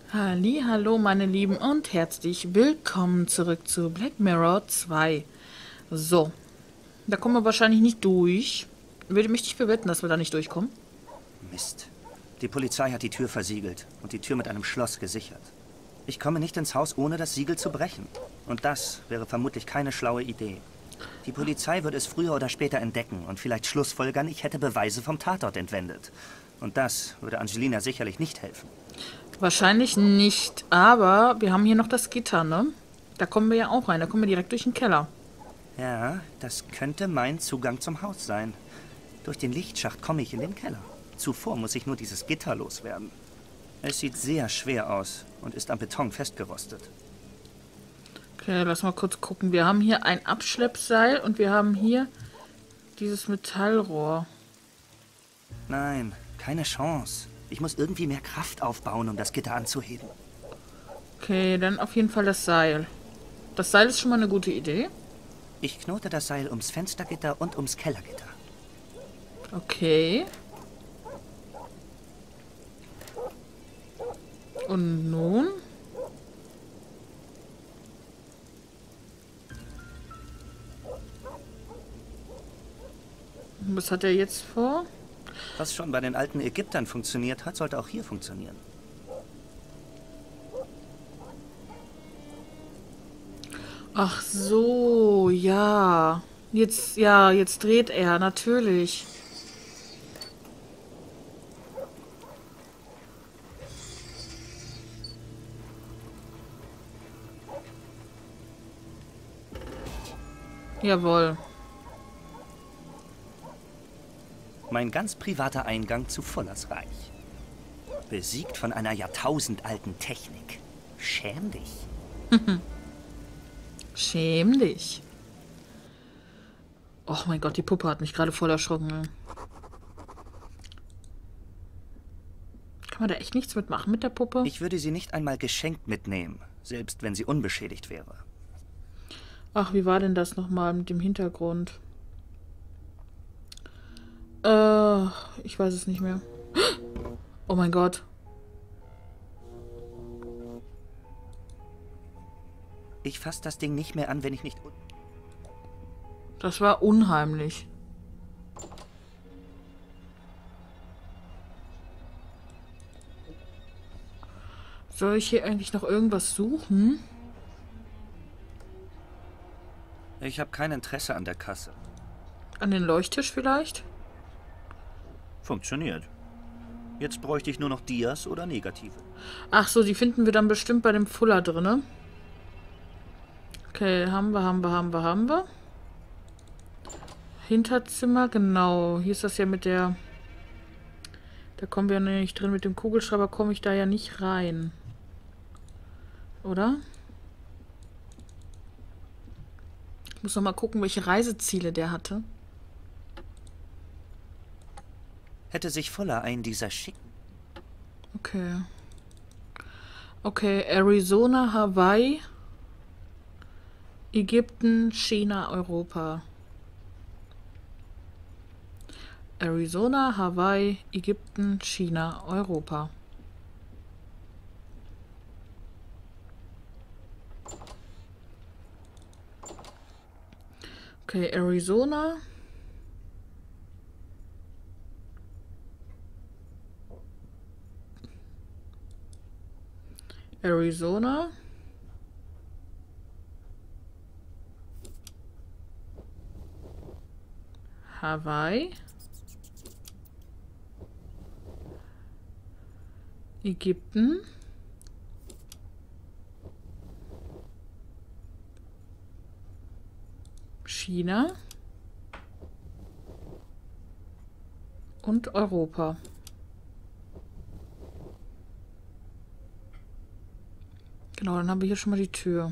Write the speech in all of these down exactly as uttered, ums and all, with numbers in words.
Hallo, meine Lieben, und herzlich willkommen zurück zu Black Mirror zwei. So, da kommen wir wahrscheinlich nicht durch. Würde mich nicht verwetten, dass wir da nicht durchkommen. Mist. Die Polizei hat die Tür versiegelt und die Tür mit einem Schloss gesichert. Ich komme nicht ins Haus, ohne das Siegel zu brechen. Und das wäre vermutlich keine schlaue Idee. Die Polizei wird es früher oder später entdecken und vielleicht schlussfolgern, ich hätte Beweise vom Tatort entwendet. Und das würde Angelina sicherlich nicht helfen. Wahrscheinlich nicht, aber wir haben hier noch das Gitter, ne? Da kommen wir ja auch rein, da kommen wir direkt durch den Keller. Ja, das könnte mein Zugang zum Haus sein. Durch den Lichtschacht komme ich in den Keller. Zuvor muss ich nur dieses Gitter loswerden. Es sieht sehr schwer aus und ist am Beton festgerostet. Okay, lass mal kurz gucken. Wir haben hier ein Abschleppseil und wir haben hier dieses Metallrohr. Nein, keine Chance. Ich muss irgendwie mehr Kraft aufbauen, um das Gitter anzuheben. Okay, dann auf jeden Fall das Seil. Das Seil ist schon mal eine gute Idee. Ich knote das Seil ums Fenstergitter und ums Kellergitter. Okay. Und nun? Was hat er jetzt vor? Was schon bei den alten Ägyptern funktioniert hat, sollte auch hier funktionieren. Ach so, ja. Jetzt, ja, jetzt dreht er, natürlich. Jawohl. Mein ganz privater Eingang zu Fullers Reich. Besiegt von einer jahrtausendalten Technik. Schäm dich. Schäm dich. Oh mein Gott, die Puppe hat mich gerade voll erschrocken. Kann man da echt nichts mitmachen mit der Puppe? Ich würde sie nicht einmal geschenkt mitnehmen, selbst wenn sie unbeschädigt wäre. Ach, wie war denn das nochmal mit dem Hintergrund? Äh, ich weiß es nicht mehr. Oh mein Gott. Ich fasse das Ding nicht mehr an, wenn ich nicht... Das war unheimlich. Soll ich hier eigentlich noch irgendwas suchen? Ich habe kein Interesse an der Kasse. An den Leuchttisch vielleicht? Funktioniert. Jetzt bräuchte ich nur noch Dias oder Negative. Ach so, die finden wir dann bestimmt bei dem Fuller drinne. Okay, haben wir, haben wir, haben wir, haben wir. Hinterzimmer, genau. Hier ist das ja mit der... Da kommen wir ja nicht drin. Mit dem Kugelschreiber komme ich da ja nicht rein. Oder? Ich muss noch mal gucken, welche Reiseziele der hatte. Hätte sich Fuller einen dieser schicken... Okay. Okay, Arizona, Hawaii, Ägypten, China, Europa. Arizona, Hawaii, Ägypten, China, Europa. Okay, Arizona. Arizona. Hawaii. Ägypten. China. Und Europa. Genau, dann haben wir hier schon mal die Tür.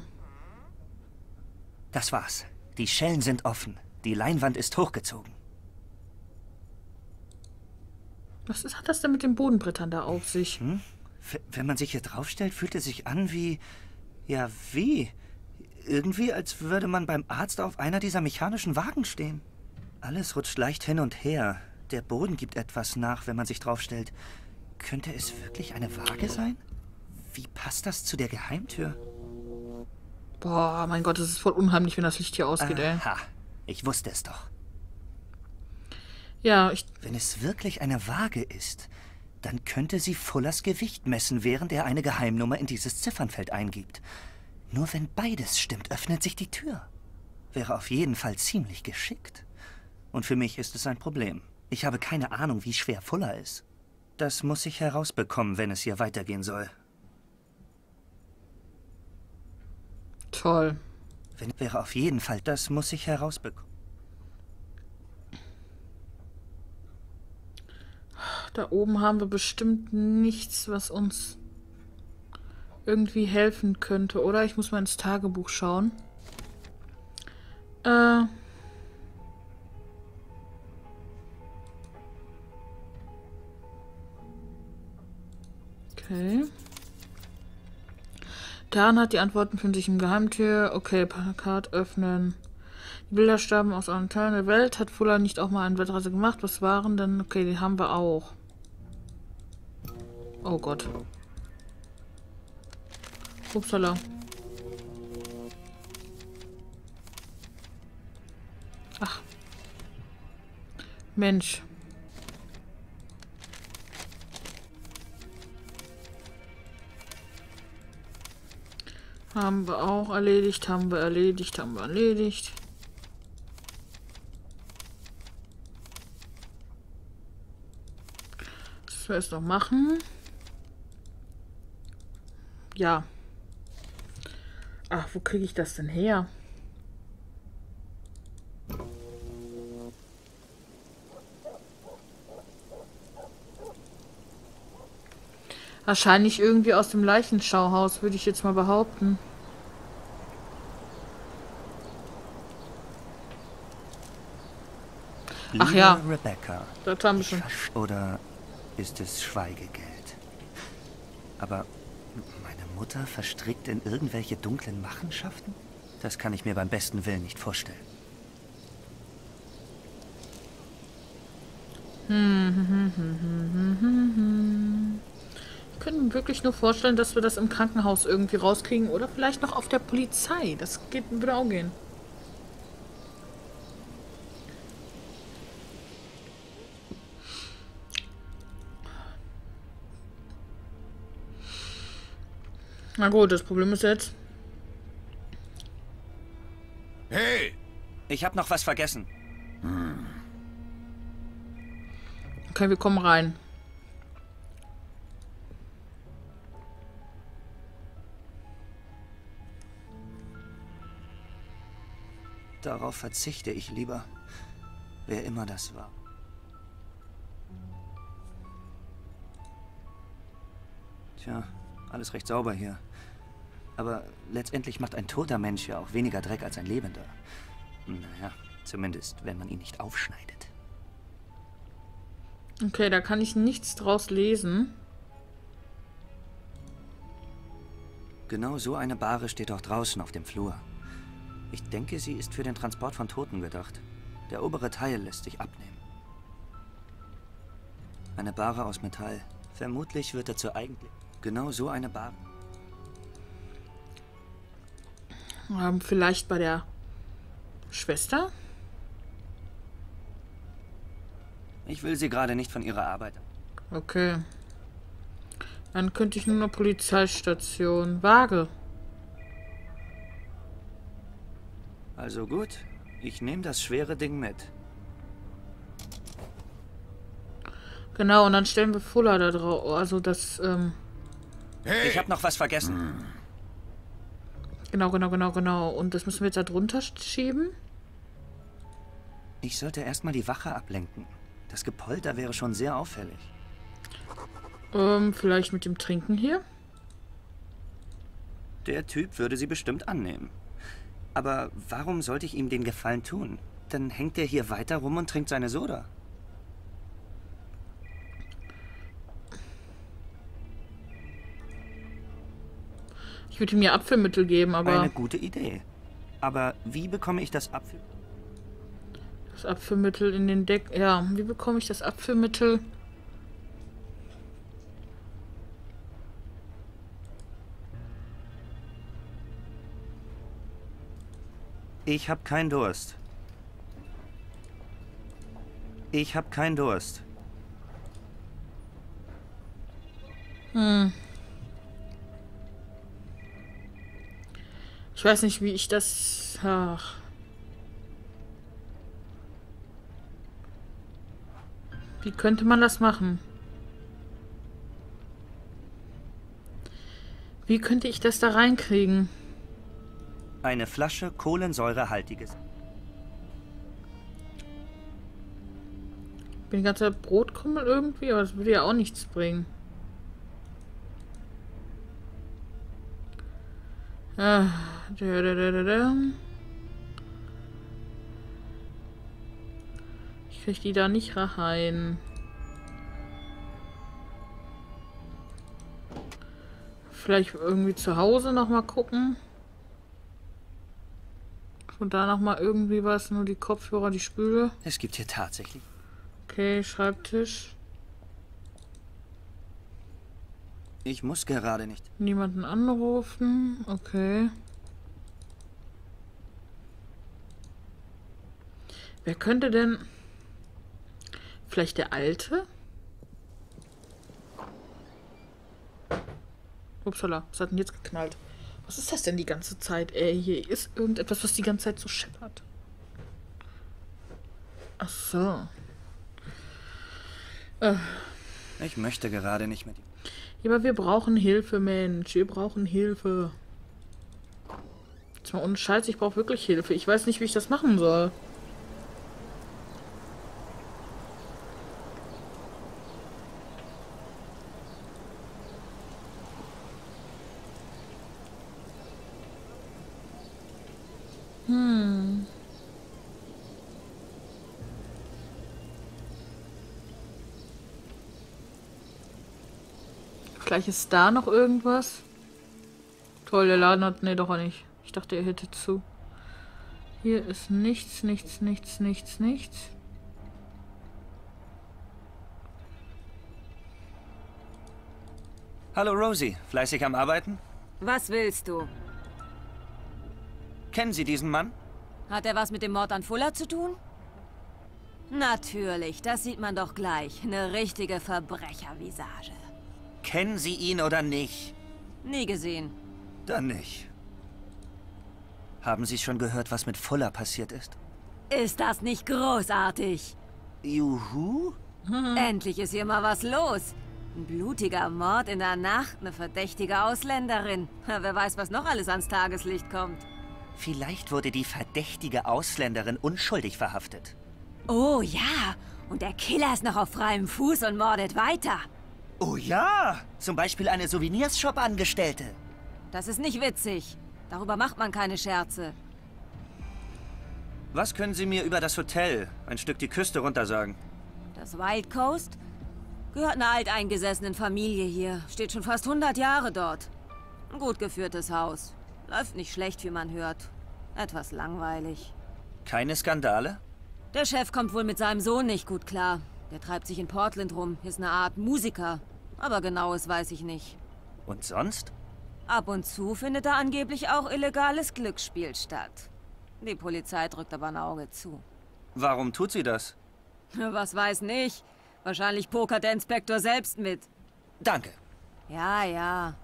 Das war's. Die Schellen sind offen. Die Leinwand ist hochgezogen. Was ist, hat das denn mit den Bodenbrettern da auf sich? Hm? Wenn man sich hier draufstellt, fühlt es sich an wie... Ja, wie? Irgendwie, als würde man beim Arzt auf einer dieser mechanischen Wagen stehen. Alles rutscht leicht hin und her. Der Boden gibt etwas nach, wenn man sich draufstellt. Könnte es wirklich eine Waage sein? Wie passt das zu der Geheimtür? Boah, mein Gott, das ist voll unheimlich, wenn das Licht hier ausgeht, ey. Aha, ich wusste es doch. Ja, ich... Wenn es wirklich eine Waage ist, dann könnte sie Fullers Gewicht messen, während er eine Geheimnummer in dieses Ziffernfeld eingibt. Nur wenn beides stimmt, öffnet sich die Tür. Wäre auf jeden Fall ziemlich geschickt. Und für mich ist es ein Problem. Ich habe keine Ahnung, wie schwer Fuller ist. Das muss ich herausbekommen, wenn es hier weitergehen soll. Toll. Wenn wäre auf jeden Fall, das muss ich herausbekommen. Da oben haben wir bestimmt nichts, was uns irgendwie helfen könnte, oder? Ich muss mal ins Tagebuch schauen. Äh... Okay. Dan hat die Antworten für sich im Geheimtür. Okay, Plakat öffnen. Die Bilder stammen aus allen Teilen der Welt. Hat Fuller nicht auch mal eine Weltreise gemacht? Was waren denn? Okay, die haben wir auch. Oh Gott. Upsala. Ach. Mensch. Haben wir auch erledigt, haben wir erledigt, haben wir erledigt. Das wir jetzt noch machen. Ja. Ach, wo kriege ich das denn her? Wahrscheinlich irgendwie aus dem Leichenschauhaus, würde ich jetzt mal behaupten. Ach ja. Rebecca. Das haben wir schon. Oder ist es Schweigegeld? Aber meine Mutter verstrickt in irgendwelche dunklen Machenschaften? Das kann ich mir beim besten Willen nicht vorstellen. Hm, hm, hm, hm, hm, hm, hm. Ich könnte mir wirklich nur vorstellen, dass wir das im Krankenhaus irgendwie rauskriegen oder vielleicht noch auf der Polizei. Das geht, würde auch gehen. Na gut, das Problem ist jetzt... Hey! Ich habe noch was vergessen. Hm. Okay, wir kommen rein. Darauf verzichte ich lieber, wer immer das war. Tja, alles recht sauber hier. Aber letztendlich macht ein toter Mensch ja auch weniger Dreck als ein lebender. Naja, zumindest, wenn man ihn nicht aufschneidet. Okay, da kann ich nichts draus lesen. Genau so eine Bahre steht auch draußen auf dem Flur. Ich denke, sie ist für den Transport von Toten gedacht. Der obere Teil lässt sich abnehmen. Eine Bahre aus Metall. Vermutlich wird dazu eigentlich... Genau so eine Bahre. Ähm, vielleicht bei der Schwester? Ich will sie gerade nicht von ihrer Arbeit. Okay. Dann könnte ich nur eine Polizeistation. Waage. Also gut, ich nehme das schwere Ding mit. Genau, und dann stellen wir Fuller da drauf. Also das, ähm... Hey. Ich habe noch was vergessen. Hm. Genau, genau, genau, genau. Und das müssen wir jetzt da drunter schieben? Ich sollte erstmal die Wache ablenken. Das Gepolter wäre schon sehr auffällig. Ähm, vielleicht mit dem Trinken hier? Der Typ würde sie bestimmt annehmen. Aber warum sollte ich ihm den Gefallen tun? Dann hängt er hier weiter rum und trinkt seine Soda. Ich würde ihm ja Abführmittel geben, aber... Eine gute Idee. Aber wie bekomme ich das Abführmittel? Das Abführmittel in den Deck... Ja, wie bekomme ich das Abführmittel? Ich hab keinen Durst. Ich hab keinen Durst. Hm. Ich weiß nicht, wie ich das... Ach. Wie könnte man das machen? Wie könnte ich das da reinkriegen? Eine Flasche kohlensäurehaltiges. Bin die ganze Zeit Brotkrümel irgendwie, aber das würde ja auch nichts bringen. Ah, da, da, da, da, da. Ich krieg die da nicht rein. Vielleicht irgendwie zu Hause noch mal gucken. Und da noch mal irgendwie was, nur die Kopfhörer, die Spüle. Es gibt hier tatsächlich. Okay, Schreibtisch. Ich muss gerade nicht. Niemanden anrufen. Okay. Wer könnte denn... Vielleicht der Alte? Upsala, was hat denn jetzt geknallt? Was ist das denn die ganze Zeit? Ey, hier ist irgendetwas, was die ganze Zeit so scheppert. Ach so. Äh. Ich möchte gerade nicht mit. Ja, aber wir brauchen Hilfe, Mensch. Wir brauchen Hilfe. Jetzt mal ohne Scheiß, ich brauche wirklich Hilfe. Ich weiß nicht, wie ich das machen soll. Hm. Vielleicht ist da noch irgendwas. Toll, der Laden hat... Ne, doch auch nicht. Ich dachte, er hätte zu. Hier ist nichts, nichts, nichts, nichts, nichts. Hallo Rosie, fleißig am Arbeiten? Was willst du? Kennen Sie diesen Mann? Hat er was mit dem Mord an Fuller zu tun? Natürlich, das sieht man doch gleich. Eine richtige Verbrechervisage. Kennen Sie ihn oder nicht? Nie gesehen. Dann nicht. Haben Sie schon gehört, was mit Fuller passiert ist? Ist das nicht großartig? Juhu? Hm. Endlich ist hier mal was los. Ein blutiger Mord in der Nacht, eine verdächtige Ausländerin. Wer weiß, was noch alles ans Tageslicht kommt. Vielleicht wurde die verdächtige Ausländerin unschuldig verhaftet. Oh ja, und der Killer ist noch auf freiem Fuß und mordet weiter. Oh ja, zum Beispiel eine Souvenirs-Shop-Angestellte. Das ist nicht witzig. Darüber macht man keine Scherze. Was können Sie mir über das Hotel, ein Stück die Küste runter sagen? Das Wild Coast gehört einer alteingesessenen Familie hier. Steht schon fast hundert Jahre dort. Ein gut geführtes Haus. Läuft nicht schlecht, wie man hört. Etwas langweilig. Keine Skandale? Der Chef kommt wohl mit seinem Sohn nicht gut klar. Der treibt sich in Portland rum, ist eine Art Musiker. Aber genaues weiß ich nicht. Und sonst? Ab und zu findet da angeblich auch illegales Glücksspiel statt. Die Polizei drückt aber ein Auge zu. Warum tut sie das? Was weiß nicht. Wahrscheinlich pokert der Inspektor selbst mit. Danke. Ja, ja.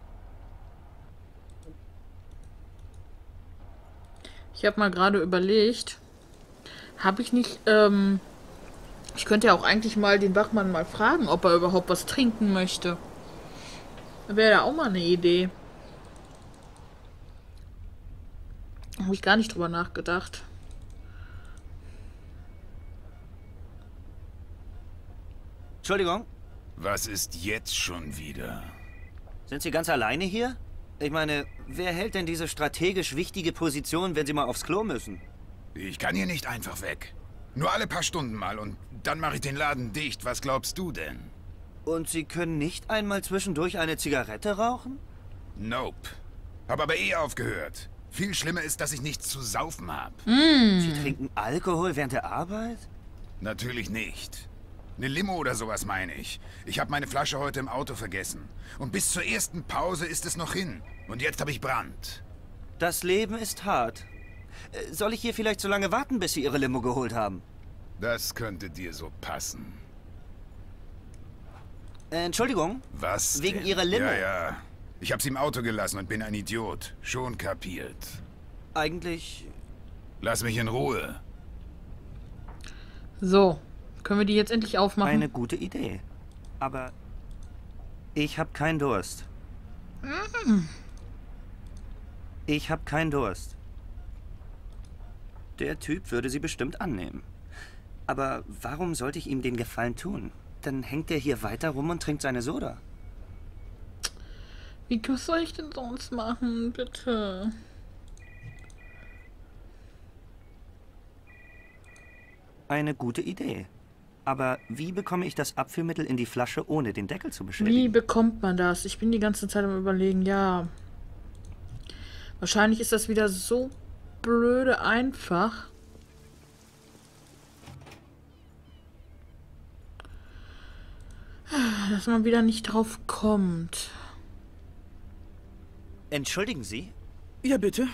Ich habe mal gerade überlegt, habe ich nicht, ähm, ich könnte ja auch eigentlich mal den Wachmann mal fragen, ob er überhaupt was trinken möchte. Wäre ja auch mal eine Idee. Habe ich gar nicht drüber nachgedacht. Entschuldigung, Was ist jetzt schon wieder? sind Sie ganz alleine hier? Ich meine, wer hält denn diese strategisch wichtige Position, wenn Sie mal aufs Klo müssen? Ich kann hier nicht einfach weg. Nur alle paar Stunden mal und dann mache ich den Laden dicht. Was glaubst du denn? Und Sie können nicht einmal zwischendurch eine Zigarette rauchen? Nope. Hab aber eh aufgehört. Viel schlimmer ist, dass ich nichts zu saufen hab. Mm. Sie trinken Alkohol während der Arbeit? Natürlich nicht. Eine Limo oder sowas meine ich. Ich habe meine Flasche heute im Auto vergessen. Und bis zur ersten Pause ist es noch hin. Und jetzt habe ich Brand. Das Leben ist hart. Äh, Soll ich hier vielleicht so lange warten, bis Sie Ihre Limo geholt haben? Das könnte dir so passen. Äh, Entschuldigung? Was Wegen denn? Ihrer Limo? Ja, ja. Ich hab's im Auto gelassen und bin ein Idiot. Schon kapiert. Eigentlich... Lass mich in Ruhe. So, können wir die jetzt endlich aufmachen? Eine gute Idee. Aber ich habe keinen Durst. Ich habe keinen Durst. Der Typ würde sie bestimmt annehmen. Aber warum sollte ich ihm den Gefallen tun? Dann hängt er hier weiter rum und trinkt seine Soda. Wie was soll ich denn sonst machen, bitte? Eine gute Idee. Aber wie bekomme ich das Abführmittel in die Flasche, ohne den Deckel zu Wie beschädigen? bekommt man das? Ich bin die ganze Zeit am Überlegen, ja. Wahrscheinlich ist das wieder so blöde einfach. Dass man wieder nicht drauf kommt. Entschuldigen Sie, Ja, bitte?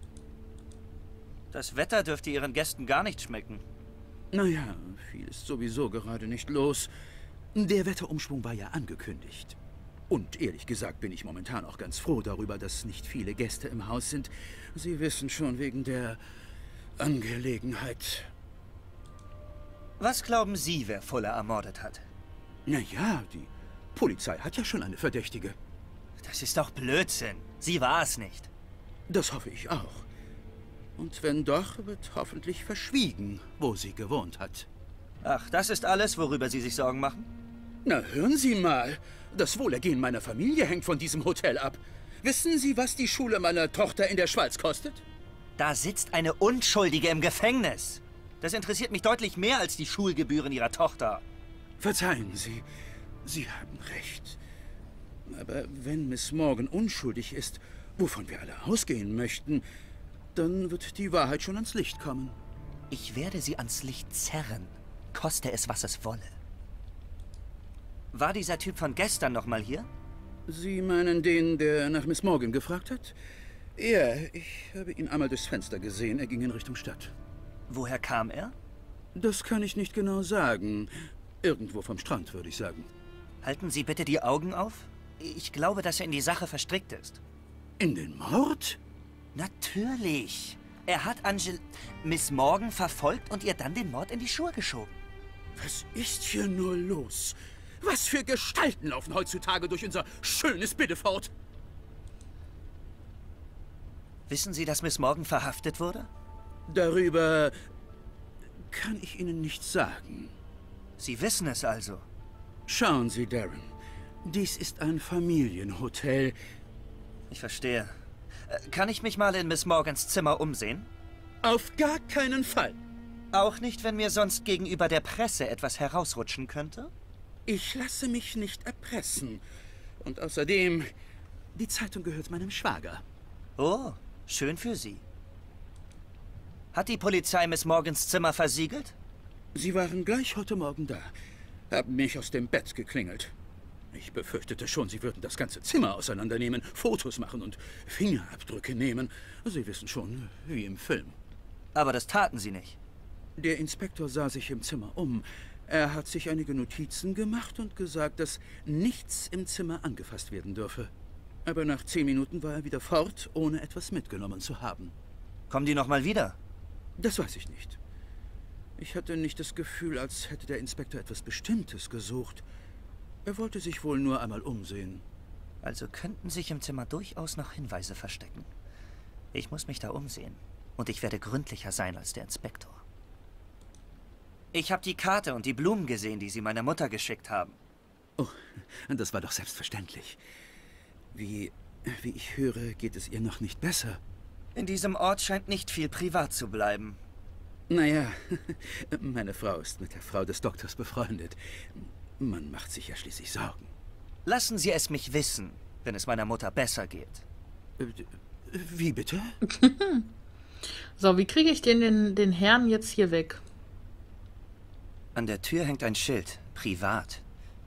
das Wetter dürfte Ihren Gästen gar nicht schmecken. Naja, viel ist sowieso gerade nicht los. Der Wetterumschwung war ja angekündigt. Und ehrlich gesagt bin ich momentan auch ganz froh darüber, dass nicht viele Gäste im Haus sind. Sie wissen schon, wegen der Angelegenheit. Was glauben Sie, wer Fuller ermordet hat? Naja, die Polizei hat ja schon eine Verdächtige. Das ist doch Blödsinn. Sie war es nicht. Das hoffe ich auch. Und wenn doch, wird hoffentlich verschwiegen, wo sie gewohnt hat. Ach, das ist alles, worüber Sie sich Sorgen machen? Na, hören Sie mal. Das Wohlergehen meiner Familie hängt von diesem Hotel ab. Wissen Sie, was die Schule meiner Tochter in der Schweiz kostet? Da sitzt eine Unschuldige im Gefängnis. Das interessiert mich deutlich mehr als die Schulgebühren Ihrer Tochter. Verzeihen Sie, Sie haben recht. Aber wenn Miss Morgan unschuldig ist, wovon wir alle ausgehen möchten, dann wird die Wahrheit schon ans Licht kommen. Ich werde sie ans Licht zerren, koste es, was es wolle. War dieser Typ von gestern noch mal hier? Sie meinen den, der nach Miss Morgan gefragt hat? Ja, ich habe ihn einmal durchs Fenster gesehen. Er ging in Richtung Stadt. Woher kam er? Das kann ich nicht genau sagen. Irgendwo vom Strand, würde ich sagen. Halten Sie bitte die Augen auf. Ich glaube, dass er in die Sache verstrickt ist. In den Mord? Natürlich. Er hat Angel... Miss Morgan verfolgt und ihr dann den Mord in die Schuhe geschoben. Was ist hier nur los? Was für Gestalten laufen heutzutage durch unser schönes Biddeford? Wissen Sie, dass Miss Morgan verhaftet wurde? Darüber kann ich Ihnen nichts sagen. Sie wissen es also. Schauen Sie, Darren. Dies ist ein Familienhotel. Ich verstehe. Äh, Kann ich mich mal in Miss Morgans Zimmer umsehen? Auf gar keinen Fall. Auch nicht, wenn mir sonst gegenüber der Presse etwas herausrutschen könnte? Ich lasse mich nicht erpressen. Und außerdem, die Zeitung gehört meinem Schwager. Oh, schön für Sie. Hat die Polizei Miss Morgans Zimmer versiegelt? Sie waren gleich heute Morgen da, haben mich aus dem Bett geklingelt. Ich befürchtete schon, sie würden das ganze Zimmer auseinandernehmen, Fotos machen und Fingerabdrücke nehmen. Sie wissen schon, wie im Film. Aber das taten Sie nicht. Der Inspektor sah sich im Zimmer um. Er hat sich einige Notizen gemacht und gesagt, dass nichts im Zimmer angefasst werden dürfe. Aber nach zehn Minuten war er wieder fort, ohne etwas mitgenommen zu haben. Kommen die noch mal wieder? Das weiß ich nicht. Ich hatte nicht das Gefühl, als hätte der Inspektor etwas Bestimmtes gesucht. Er wollte sich wohl nur einmal umsehen. Also könnten sich im Zimmer durchaus noch Hinweise verstecken. Ich muss mich da umsehen. Und ich werde gründlicher sein als der Inspektor. Ich habe die Karte und die Blumen gesehen, die Sie meiner Mutter geschickt haben. Oh, das war doch selbstverständlich. Wie, wie ich höre, geht es ihr noch nicht besser. In diesem Ort scheint nicht viel privat zu bleiben. Naja, meine Frau ist mit der Frau des Doktors befreundet. Man macht sich ja schließlich Sorgen. Lassen Sie es mich wissen, wenn es meiner Mutter besser geht. Äh, Wie bitte? So, wie kriege ich den, den, den Herrn jetzt hier weg? An der Tür hängt ein Schild. Privat.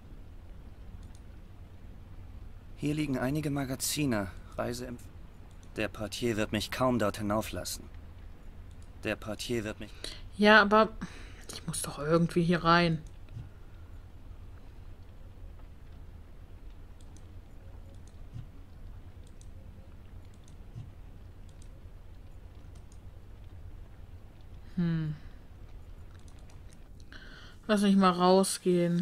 Hier liegen einige Magazine. Reiseinf... Der Portier wird mich kaum dort hinauflassen. Der Portier wird mich... Ja, aber ich muss doch irgendwie hier rein. Hm. Lass mich mal rausgehen.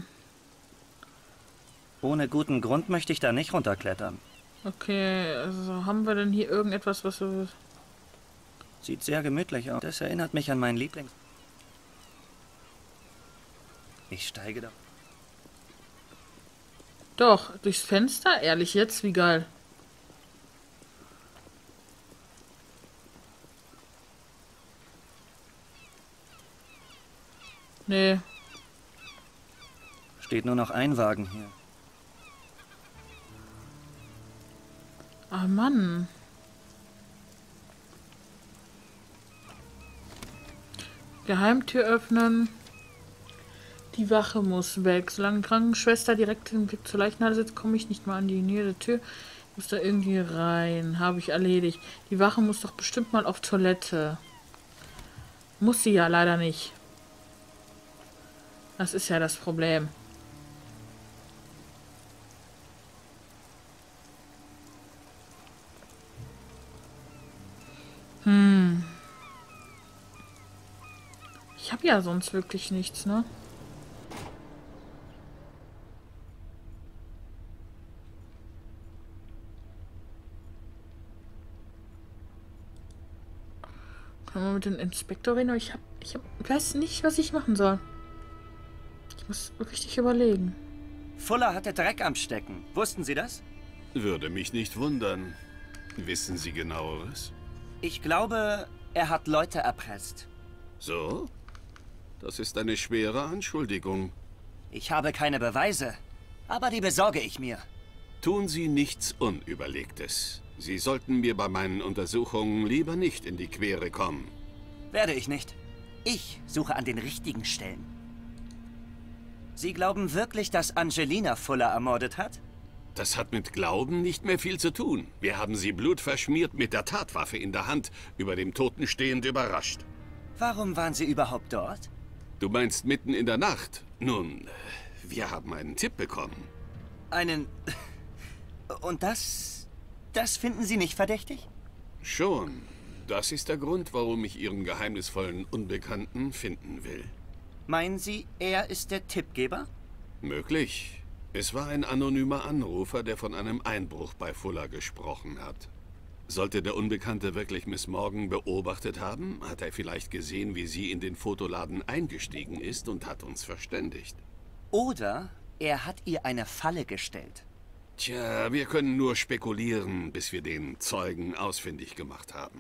Ohne guten Grund möchte ich da nicht runterklettern. Okay, also haben wir denn hier irgendetwas, was wir... Sieht sehr gemütlich aus. Das erinnert mich an meinen Lieblings... Ich steige da. Doch, durchs Fenster? Ehrlich jetzt? Wie geil. Nee. Steht nur noch ein Wagen hier. Ah, Mann. Geheimtür öffnen. Die Wache muss weg. Solange die Krankenschwester direkt den Blick zur Leichnadel sitzt, komme ich nicht mal an die Nähe der Tür. Ich muss da irgendwie rein. Habe ich erledigt. Die Wache muss doch bestimmt mal auf Toilette. Muss sie ja leider nicht. Das ist ja das Problem. Hm. Ich habe ja sonst wirklich nichts, ne? Können wir mit dem Inspektor reden? Aber ich hab, ich hab, ich weiß nicht, was ich machen soll. Ich muss richtig überlegen. Fuller hatte Dreck am Stecken. Wussten Sie das? Würde mich nicht wundern. Wissen Sie genaueres? Ich glaube, er hat Leute erpresst. So? Das ist eine schwere Anschuldigung. Ich habe keine Beweise, aber die besorge ich mir. Tun Sie nichts Unüberlegtes. Sie sollten mir bei meinen Untersuchungen lieber nicht in die Quere kommen. Werde ich nicht. Ich suche an den richtigen Stellen. Sie glauben wirklich, dass Angelina Fuller ermordet hat? Das hat mit Glauben nicht mehr viel zu tun. Wir haben sie blutverschmiert mit der Tatwaffe in der Hand, über dem Toten stehend überrascht. Warum waren Sie überhaupt dort? Du meinst mitten in der Nacht? Nun, wir haben einen Tipp bekommen. Einen... Und das... Das finden Sie nicht verdächtig? Schon. Das ist der Grund, warum ich Ihren geheimnisvollen Unbekannten finden will. Meinen Sie, er ist der Tippgeber? Möglich. Es war ein anonymer Anrufer, der von einem Einbruch bei Fuller gesprochen hat. Sollte der Unbekannte wirklich Miss Morgan beobachtet haben, hat er vielleicht gesehen, wie sie in den Fotoladen eingestiegen ist und hat uns verständigt. Oder er hat ihr eine Falle gestellt. Tja, wir können nur spekulieren, bis wir den Zeugen ausfindig gemacht haben.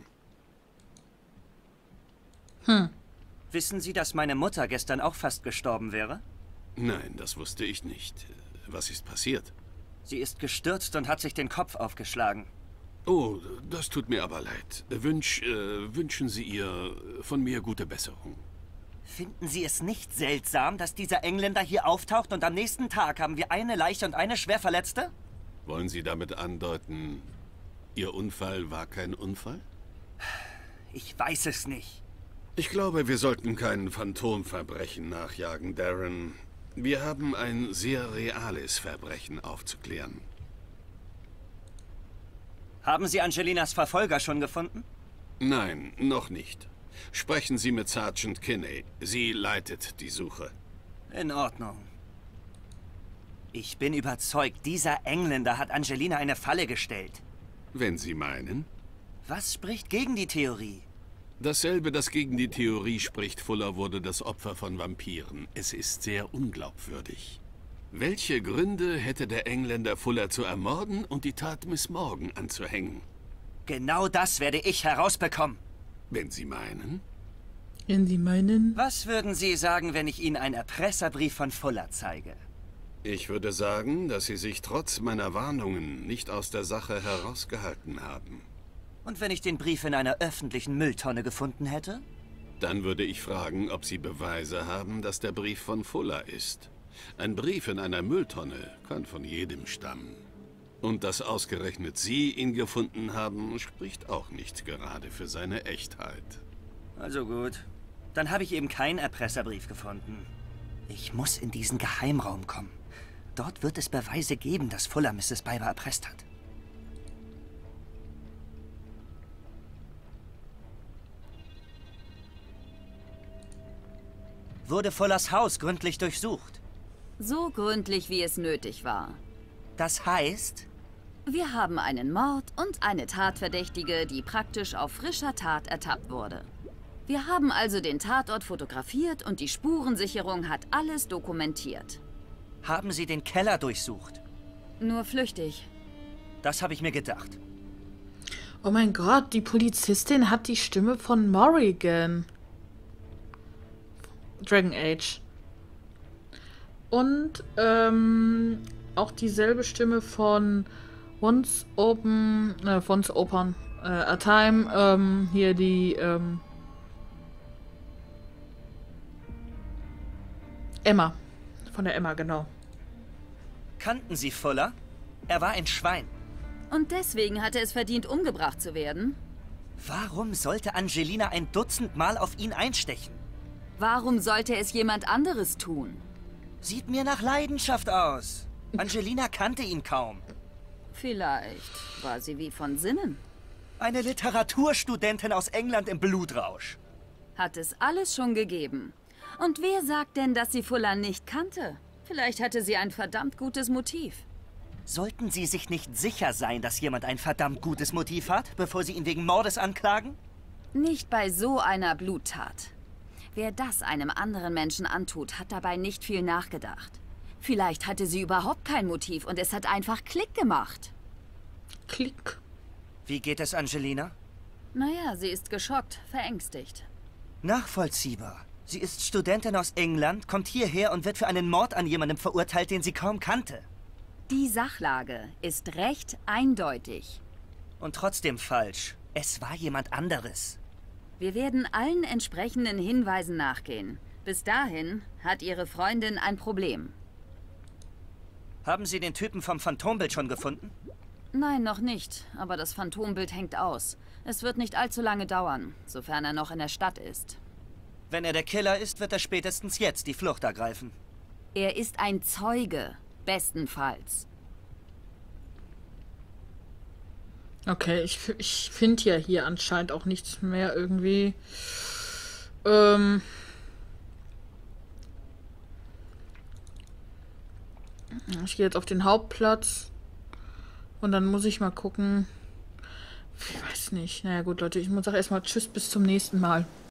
Hm. Wissen Sie, dass meine Mutter gestern auch fast gestorben wäre? Nein, das wusste ich nicht. Was ist passiert? Sie ist gestürzt und hat sich den Kopf aufgeschlagen. Oh, das tut mir aber leid. Wünsch, äh, wünschen Sie ihr von mir gute Besserung. Finden Sie es nicht seltsam, dass dieser Engländer hier auftaucht und am nächsten Tag haben wir eine Leiche und eine Schwerverletzte? Wollen Sie damit andeuten, Ihr Unfall war kein Unfall? Ich weiß es nicht. Ich glaube, wir sollten kein Phantomverbrechen nachjagen, Darren. Wir haben ein sehr reales Verbrechen aufzuklären. Haben Sie Angelinas Verfolger schon gefunden? Nein, noch nicht. Sprechen Sie mit Sergeant Kinney. Sie leitet die Suche. In Ordnung. Ich bin überzeugt, dieser Engländer hat Angelina eine Falle gestellt. Wenn Sie meinen. Was spricht gegen die Theorie? Dasselbe, das gegen die Theorie spricht, Fuller wurde das Opfer von Vampiren. Es ist sehr unglaubwürdig. Welche Gründe hätte der Engländer Fuller zu ermorden und die Tat Miss Morgan anzuhängen? Genau das werde ich herausbekommen. Wenn Sie meinen. Wenn Sie meinen? Was würden Sie sagen, wenn ich Ihnen einen Erpresserbrief von Fuller zeige? Ich würde sagen, dass Sie sich trotz meiner Warnungen nicht aus der Sache herausgehalten haben. Und wenn ich den Brief in einer öffentlichen Mülltonne gefunden hätte? Dann würde ich fragen, ob Sie Beweise haben, dass der Brief von Fuller ist. Ein Brief in einer Mülltonne kann von jedem stammen. Und dass ausgerechnet Sie ihn gefunden haben, spricht auch nicht gerade für seine Echtheit. Also gut. Dann habe ich eben keinen Erpresserbrief gefunden. Ich muss in diesen Geheimraum kommen. Dort wird es Beweise geben, dass Fuller Misses Biber erpresst hat. Wurde Fullers Haus gründlich durchsucht? So gründlich, wie es nötig war. Das heißt? Wir haben einen Mord und eine Tatverdächtige, die praktisch auf frischer Tat ertappt wurde. Wir haben also den Tatort fotografiert und die Spurensicherung hat alles dokumentiert. Haben Sie den Keller durchsucht? Nur flüchtig. Das habe ich mir gedacht. Oh mein Gott, die Polizistin hat die Stimme von Morrigan. Dragon Age. Und ähm, auch dieselbe Stimme von Once Open, äh, Once Open, äh, A Time, ähm, hier die, ähm, Emma. Von der Emma, genau. Kannten Sie Fuller? Er war ein Schwein. Und deswegen hat er es verdient, umgebracht zu werden? Warum sollte Angelina ein Dutzend Mal auf ihn einstechen? Warum sollte es jemand anderes tun? Sieht mir nach Leidenschaft aus. Angelina kannte ihn kaum. Vielleicht war sie wie von Sinnen. Eine Literaturstudentin aus England im Blutrausch. Hat es alles schon gegeben. Und wer sagt denn, dass sie Fuller nicht kannte? Vielleicht hatte sie ein verdammt gutes Motiv. Sollten Sie sich nicht sicher sein, dass jemand ein verdammt gutes Motiv hat, bevor Sie ihn wegen Mordes anklagen? Nicht bei so einer Bluttat. Wer das einem anderen Menschen antut, hat dabei nicht viel nachgedacht. Vielleicht hatte sie überhaupt kein Motiv und es hat einfach Klick gemacht. Klick. Wie geht es Angelina? Naja, sie ist geschockt, verängstigt. Nachvollziehbar. Sie ist Studentin aus England, kommt hierher und wird für einen Mord an jemandem verurteilt, den sie kaum kannte. Die Sachlage ist recht eindeutig. Und trotzdem falsch. Es war jemand anderes. Wir werden allen entsprechenden Hinweisen nachgehen. Bis dahin hat Ihre Freundin ein Problem. Haben Sie den Typen vom Phantombild schon gefunden? Nein, noch nicht. Aber das Phantombild hängt aus. Es wird nicht allzu lange dauern, sofern er noch in der Stadt ist. Wenn er der Killer ist, wird er spätestens jetzt die Flucht ergreifen. Er ist ein Zeuge, bestenfalls. Okay, ich, ich finde ja hier anscheinend auch nichts mehr irgendwie. Ähm... Ich gehe jetzt auf den Hauptplatz. Und dann muss ich mal gucken. Ich weiß nicht. Naja gut, Leute, ich muss auch erstmal tschüss, bis zum nächsten Mal.